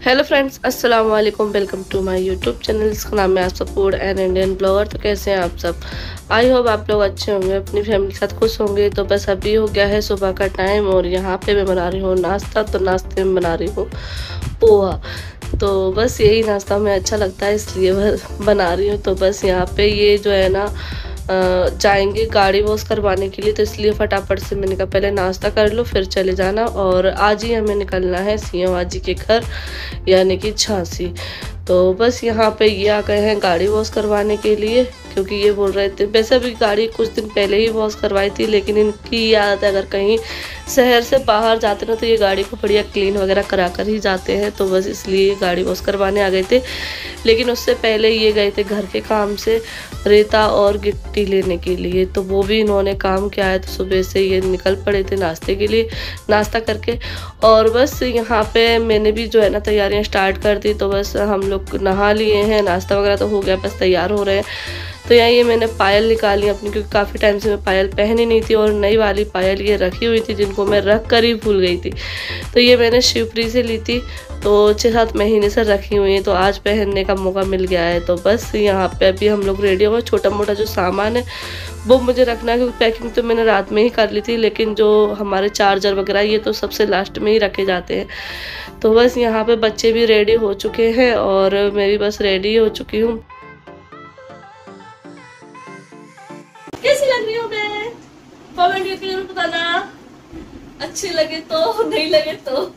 Hello friends, अस्सलाम वालेकुम। Welcome to my YouTube channel. इसका नाम है आप सब फूड एंड इंडियन ब्लॉगर। तो कैसे हैं आप सब? आई होप आप लोग अच्छे होंगे, अपनी फैमिली के साथ खुश होंगे। तो बस अभी हो गया है सुबह का टाइम और यहाँ पे मैं बना रही हूँ नाश्ता। तो नाश्ते में बना रही हूँ पोहा। तो बस यही नाश्ता हमें अच्छा लगता है इसलिए बना रही हूँ। तो बस यहाँ पे ये जो है ना जाएंगे गाड़ी वॉश करवाने के लिए, तो इसलिए फटाफट से मैंने कहा पहले नाश्ता कर लो फिर चले जाना। और आज ही हमें निकलना है सीएम जी के घर, यानी कि झांसी। तो बस यहाँ पे ये आ गए हैं गाड़ी वॉश करवाने के लिए, क्योंकि ये बोल रहे थे, वैसे भी गाड़ी कुछ दिन पहले ही वॉश करवाई थी, लेकिन इनकी आदत है अगर कहीं शहर से बाहर जाते ना तो ये गाड़ी को बढ़िया क्लीन वगैरह करा कर ही जाते हैं। तो बस इसलिए गाड़ी वॉश करवाने आ गए थे। लेकिन उससे पहले ये गए थे घर के काम से रेता और गिट्टी लेने के लिए, तो वो भी इन्होंने काम किया है। तो सुबह से ये निकल पड़े थे नाश्ते के लिए, नाश्ता करके। और बस यहाँ पे मैंने भी जो है ना तैयारियाँ स्टार्ट कर दी। तो बस हम लोग नहा लिए हैं, नाश्ता वगैरह तो हो गया, बस तैयार हो रहे हैं। तो यहाँ ये मैंने पायल निकाली अपनी, क्योंकि काफ़ी टाइम से मैं पायल पहनी नहीं थी और नई वाली पायल ये रखी हुई थी जिनको मैं रख कर ही भूल गई थी। तो ये मैंने शिवपुरी से ली थी, तो 6-7 महीने से रखी हुई है, तो आज पहनने का मौका मिल गया है। तो बस यहाँ पे अभी हम लोग रेडी हो गए। छोटा मोटा जो सामान है वो मुझे रखना है, क्योंकि पैकिंग तो मैंने रात में ही कर ली थी, लेकिन जो हमारे चार्जर वगैरह ये तो सबसे लास्ट में ही रखे जाते हैं। तो बस यहाँ पे बच्चे भी रेडी हो चुके हैं और मैं भी बस रेडी हो चुकी हूँ। कैसी लग रही हूँ मैं? कमेंट करके जरूर बताना, अच्छी लगे तो, नहीं लगे तो।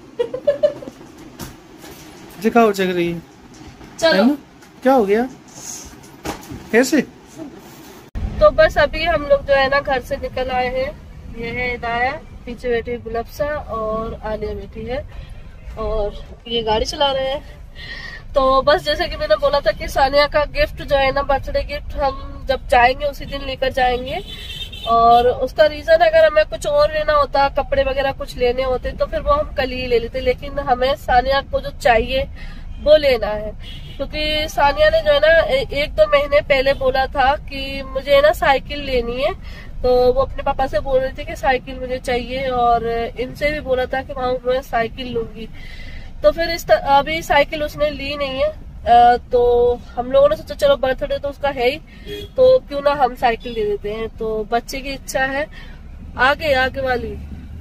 दिखाओ जग रही है। चलो क्या हो गया कैसे? तो बस अभी हम लोग जो है ना घर से निकल आए हैं। ये है इदाया, पीछे बैठी है गुलफ्सा और आलिया बैठी है और ये गाड़ी चला रहे हैं। तो बस जैसे कि मैंने बोला था कि सानिया का गिफ्ट जो है ना, बर्थडे गिफ्ट, हम जब जाएंगे उसी दिन लेकर जाएंगे। और उसका रीजन, अगर हमें कुछ और लेना होता, कपड़े वगैरह कुछ लेने होते, तो फिर वो हम कल ही ले लेते। लेकिन हमें सानिया को जो चाहिए वो लेना है, क्योंकि सानिया ने जो है ना 1-2 महीने पहले बोला था कि मुझे ना साइकिल लेनी है। तो वो अपने पापा से बोल रही थी कि साइकिल मुझे चाहिए, और इनसे भी बोला था कि वहाँ मैं साइकिल लूंगी। तो फिर अभी साइकिल उसने ली नहीं है। तो हम लोगों ने सोचा चलो बर्थडे तो उसका है ही, तो क्यों ना हम साइकिल दे देते हैं। तो बच्चे की इच्छा है, आगे वाली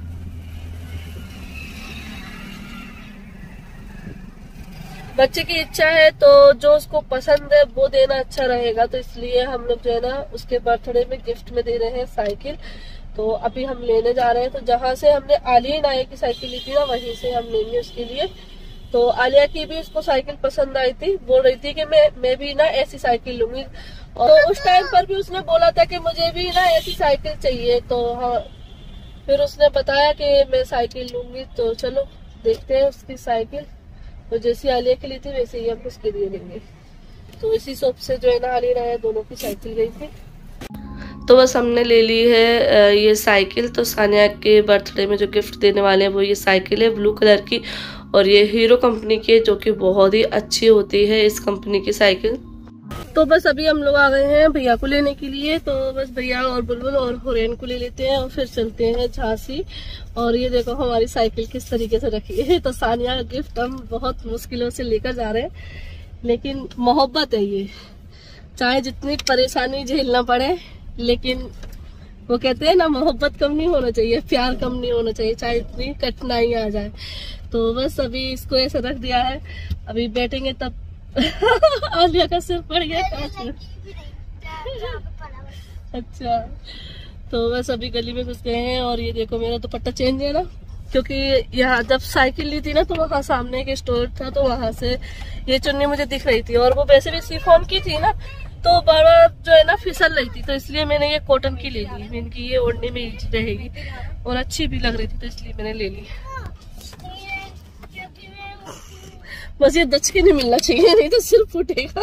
बच्चे की इच्छा है, तो जो उसको पसंद है वो देना अच्छा रहेगा। तो इसलिए हम लोग जो है ना उसके बर्थडे में गिफ्ट में दे रहे हैं साइकिल। तो अभी हम लेने जा रहे हैं। तो जहाँ से हमने आलिया नाये की साइकिल ली थी ना, वहीं से हम लेंगे उसके लिए। तो आलिया की भी उसको साइकिल पसंद आई थी, बोल रही थी कि मैं भी ना ऐसी साइकिल लूंगी। और उस टाइम पर भी उसने बोला था कि मुझे भी ना ऐसी साइकिल चाहिए। तो हाँ, फिर उसने बताया कि मैं साइकिल लूंगी। तो चलो देखते हैं उसकी साइकिल। तो जैसी आलिया की ली थी वैसे ही हम उसके लिए लेंगे। तो इसी शॉप से जो है ना आलिया नाया दोनों की साइकिल गई थी। तो बस हमने ले ली है ये साइकिल। तो सानिया के बर्थडे में जो गिफ्ट देने वाले हैं वो ये साइकिल है ब्लू कलर की, और ये हीरो कंपनी की है, जो कि बहुत ही अच्छी होती है इस कंपनी की साइकिल। तो बस अभी हम लोग आ गए हैं भैया को लेने के लिए। तो बस भैया और बुलबुल और हुरैन को ले लेते हैं और फिर चलते हैं झांसी। और ये देखो हमारी साइकिल किस तरीके से रखी है। तो सानिया का गिफ्ट हम बहुत मुश्किलों से लेकर जा रहे हैं, लेकिन मोहब्बत है ये, चाहे जितनी परेशानी झेलना पड़े, लेकिन वो कहते हैं ना मोहब्बत कम नहीं होना चाहिए, प्यार कम नहीं होना चाहिए, चाहे इतनी कठिनाई आ जाए। तो बस अभी इसको ऐसे रख दिया है, अभी बैठेंगे तब। आलिया का सिर पड़ गया कांच में। अच्छा, तो बस अभी गली में घुस गए हैं। और ये देखो मेरा दुपट्टा चेंज है ना, क्योंकि यहाँ जब साइकिल ली थी ना तो वहाँ सामने एक स्टोर था, तो वहां से ये चुन्नी मुझे दिख रही थी, और वो वैसे भी शिफॉन की थी ना, तो बड़ा जो है ना फिसल रही थी। तो इसलिए मैंने ये कॉटन की ले ली, इनकी ये ओढ़ने में इजी रहेगी और अच्छी भी लग रही थी, तो इसलिए मैंने ले ली। बस ये दचके नहीं मिलना चाहिए, नहीं तो सिर फूटेगा।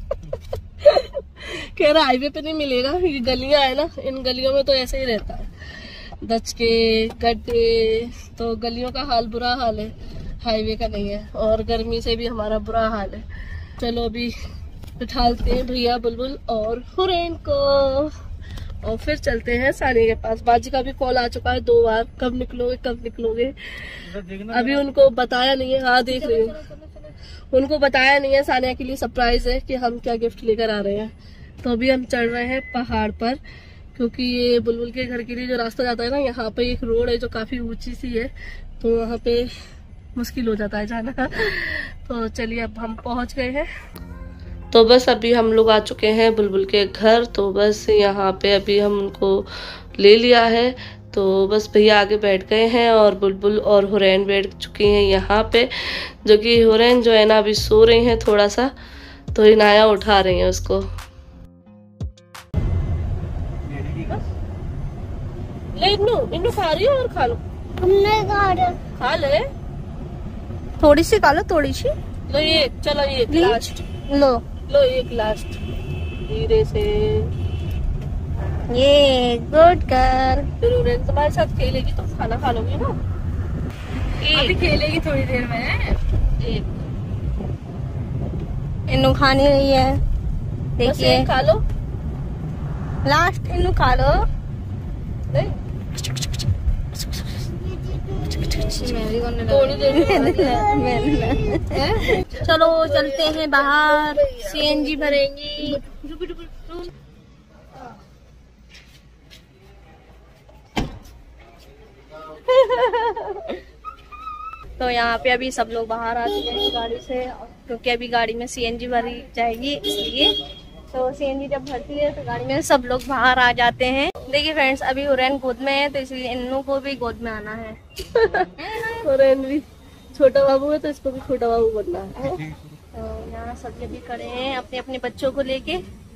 कह रहा हाईवे पे नहीं मिलेगा, ये गलियां है ना, इन गलियों में तो ऐसे ही रहता है, दचके गड्ढे। तो गलियों का हाल बुरा हाल है, हाईवे का नहीं है। और गर्मी से भी हमारा बुरा हाल है। चलो अभी बिठालते हैं भैया, बुलबुल और हुरैन को, और फिर चलते हैं सानिया के पास। बाजी का भी कॉल आ चुका है 2 बार, कब निकलोगे कब निकलोगे। अभी उनको बताया नहीं है। हाँ देख रही हूँ, उनको बताया नहीं है, सानिया के लिए सरप्राइज है कि हम क्या गिफ्ट लेकर आ रहे हैं। तो अभी हम चढ़ रहे हैं पहाड़ पर, क्योंकि ये बुलबुल के घर के लिए जो रास्ता जाता है ना, यहाँ पे एक रोड है जो काफी ऊंची सी है, तो वहाँ पे मुश्किल हो जाता है जाना। तो चलिए अब हम पहुंच गए हैं। तो बस अभी हम लोग आ चुके हैं बुलबुल के घर। तो बस यहाँ पे अभी हम उनको ले लिया है, तो बस भैया आगे बैठ गए हैं और बुलबुल और हुरैन बैठ चुकी हैं यहाँ पे, जो कि हुरैन जो है ना अभी सो रही हैं थोड़ा सा, तो इनाया उठा रही हैं उसको। ले इन्नू खा रही हो और खा लो। खा ले, थोड़ी सी खा लो, थोड़ी सी लो। ये चलो, ये लास्ट लो एक लास्ट धीरे से। ये गुड गर्ल। फिर हुरैन तुम्हारे साथ खेलेगी तो खाना खा लोगी ना। अभी खेलेगी थोड़ी देर में। एक इन्नू खा नहीं रही है, बस देखिए। एक खा लो, लास्ट इन्नू खा लो। नहीं थोड़ी देर। चलो चलते हैं बाहर, सीएनजी भरेंगी। तो यहाँ पे अभी सब लोग बाहर आ चुके हैं गाड़ी से, क्योंकि अभी गाड़ी में सीएनजी भरी जाएगी, इसलिए। तो सीएनजी जब भरती है तो गाड़ी में सब लोग बाहर आ जाते हैं। देखिए फ्रेंड्स, अभी हुरैन गोद में है, तो इसलिए इन्नू को भी गोद में आना है। हुरैन भी छोटा बाबू है, तो इसको भी छोटा बाबू बनना है। तो यहाँ सब भी खड़े हैं अपने अपने बच्चों को लेके।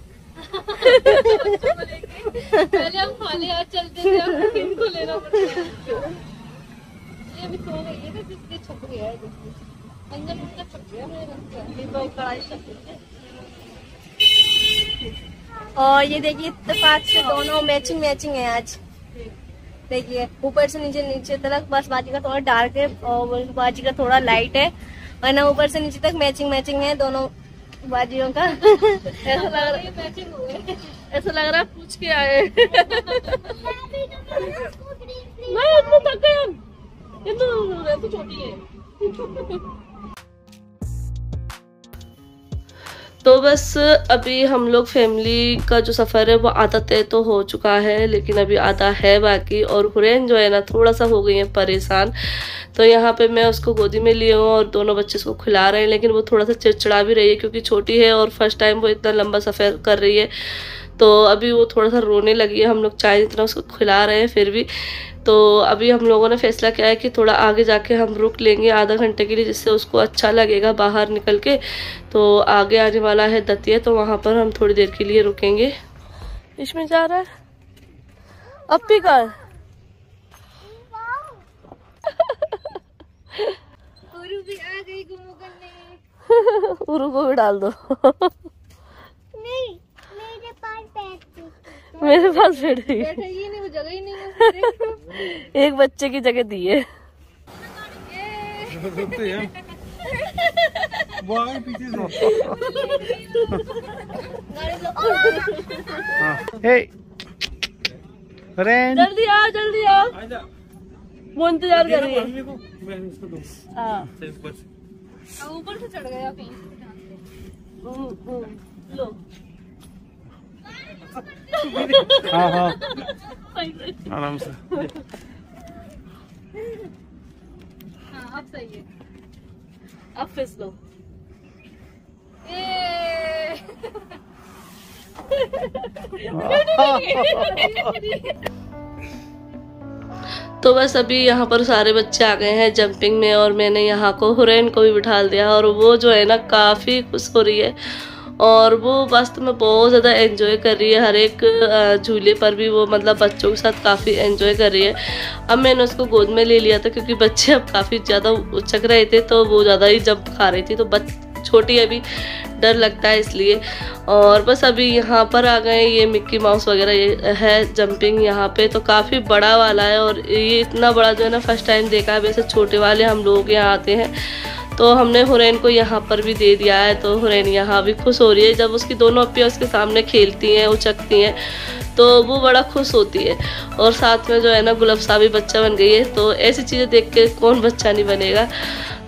पहले हम खाली हाथ चलते थे, अब इनको लेना पड़ता है। ये भी सो गई है, कितनी छप गया है, अंदर मुझे छप गया मेरा कढ़ाई छप। और ये देखिए इत्तेफाक से दोनों मैचिंग है आज। देखिए ऊपर से नीचे, नीचे तक बस बाजी का थोड़ा डार्क है और बाजी का थोड़ा लाइट है, वरना ऊपर से नीचे तक मैचिंग है दोनों बाजियों का। ऐसा लग रहा है मैचिंग हो गए, ऐसा लग रहा है पूछ के आए। नहीं इतना थक गए हम, ये तो छोटी है। तो बस अभी हम लोग फैमिली का जो सफ़र है वो आधा तय तो हो चुका है, लेकिन अभी आधा है बाकी। और हुरैन जो है ना थोड़ा सा हो गई है परेशान, तो यहाँ पे मैं उसको गोदी में लिए हूँ और दोनों बच्चे उसको खिला रहे हैं, लेकिन वो थोड़ा सा चिड़चिड़ा भी रही है क्योंकि छोटी है और फर्स्ट टाइम वो इतना लंबा सफ़र कर रही है। तो अभी वो थोड़ा सा रोने लगी है। हम लोग चाय इतना उसको खिला रहे हैं फिर भी। तो अभी हम लोगों ने फैसला किया है कि थोड़ा आगे जाके हम रुक लेंगे आधा घंटे के लिए, जिससे उसको अच्छा लगेगा बाहर निकल के। तो आगे आने वाला है दतिया, तो वहाँ पर हम थोड़ी देर के लिए रुकेंगे। इसमें जा रहा है अपी का। उरु भी आ गई घूमो करने। उरु को भी डाल दो। नहीं, मेरे पास बैठ। मेरे पास बैठ गई। ये नहीं, वो जगह ही नहीं है। एक बच्चे की जगह दी है। जल्दी आ, जल्दी आ, वो इंतजार कर रही है। ऊपर से चढ़ गया कहीं। लो हाँ हाँ आराम से। हाँ अब सही है। अब फिसलो। तो बस अभी यहाँ पर सारे बच्चे आ गए हैं जंपिंग में, और मैंने यहाँ को हुरैन को भी बिठा दिया, और वो जो है ना काफ़ी खुश हो रही है और वो वास्तव में बहुत ज़्यादा एंजॉय कर रही है। हर एक झूले पर भी वो मतलब बच्चों के साथ काफ़ी एंजॉय कर रही है। अब मैंने उसको गोद में ले लिया था क्योंकि बच्चे अब काफ़ी ज़्यादा उचक रहे थे, तो वो ज़्यादा ही जंप खा रही थी, तो छोटी अभी डर लगता है इसलिए। और बस अभी यहाँ पर आ गए, ये मिक्की माउस वगैरह ये है जंपिंग यहाँ पे, तो काफ़ी बड़ा वाला है, और ये इतना बड़ा जो है ना फर्स्ट टाइम देखा है। वैसे छोटे वाले हम लोग यहाँ आते हैं, तो हमने हुरैन को यहाँ पर भी दे दिया है। तो हुरैन यहाँ भी खुश हो रही है, जब उसकी दोनों अप्पियाँ उसके सामने खेलती हैं, उचकती हैं, तो वो बड़ा खुश होती है। और साथ में जो है ना गुलाबसा भी बच्चा बन गई है, तो ऐसी चीज़ें देख के कौन बच्चा नहीं बनेगा।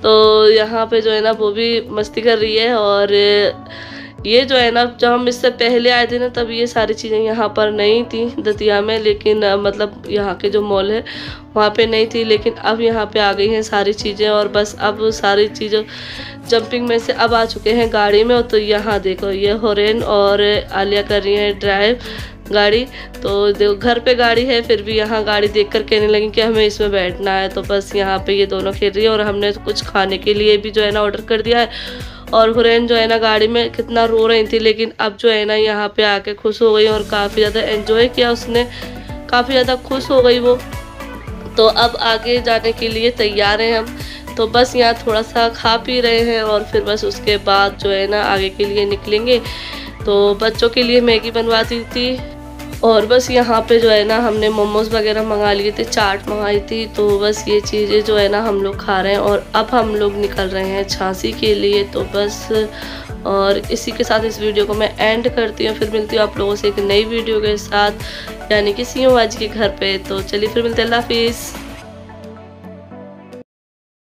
तो यहाँ पे जो है ना वो भी मस्ती कर रही है। और ये जो है ना, जब हम इससे पहले आए थे ना तब ये सारी चीज़ें यहाँ पर नहीं थी दतिया में, लेकिन मतलब यहाँ के जो मॉल है वहाँ पे नहीं थी, लेकिन अब यहाँ पे आ गई हैं सारी चीज़ें। और बस अब सारी चीज़ें जंपिंग में से अब आ चुके हैं गाड़ी में। तो यहाँ देखो ये होरेन और आलिया कर रही हैं ड्राइव गाड़ी। तो देखो घर पे गाड़ी है फिर भी यहाँ गाड़ी देख कर कहने लगी कि हमें इसमें बैठना है। तो बस यहाँ पे ये दोनों खेल रही है। और हमने कुछ खाने के लिए भी जो है ना ऑर्डर कर दिया है। और हुरैन जो है ना गाड़ी में कितना रो रही थी, लेकिन अब जो है ना यहाँ पे आके खुश हो गई और काफ़ी ज़्यादा एंजॉय किया उसने, काफ़ी ज़्यादा खुश हो गई वो। तो अब आगे जाने के लिए तैयार हैं हम। तो बस यहाँ थोड़ा सा खा पी रहे हैं और फिर बस उसके बाद जो है ना आगे के लिए निकलेंगे। तो बच्चों के लिए मैगी बनवाती थी और बस यहाँ पे जो है ना हमने मोमोज़ वगैरह मंगा लिए थे, चाट मंगाई थी। तो बस ये चीज़ें जो है ना हम लोग खा रहे हैं और अब हम लोग निकल रहे हैं झांसी के लिए। तो बस और इसी के साथ इस वीडियो को मैं एंड करती हूँ। फिर मिलती हूँ आप लोगों से एक नई वीडियो के साथ, यानी कि सीओ आज के घर पे। तो चलिए फिर मिलते हैं, अल्लाह हाफिज़।